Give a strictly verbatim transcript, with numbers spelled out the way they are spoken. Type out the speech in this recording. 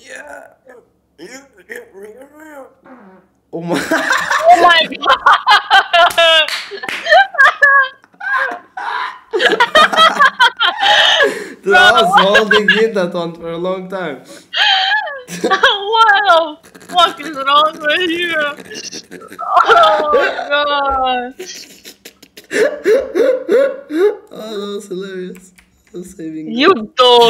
Yeah. Oh my. Oh my god! Dude, I was holding in that one for a long time. What the fuck is wrong with you? Oh my god! Oh, that was hilarious. I was saving You don't.